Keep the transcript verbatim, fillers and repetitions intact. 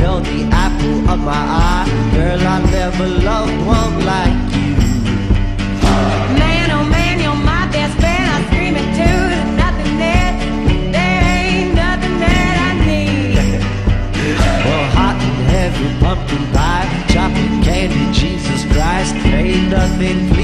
You're the apple of my eye. Girl, I never loved one like you. Man, oh man, you're my best friend. I scream it too. There's nothing that, there ain't nothing that I need. Well, hot and heavy pumpkin pie, chocolate candy, Jesus Christ, ain't nothing pleasing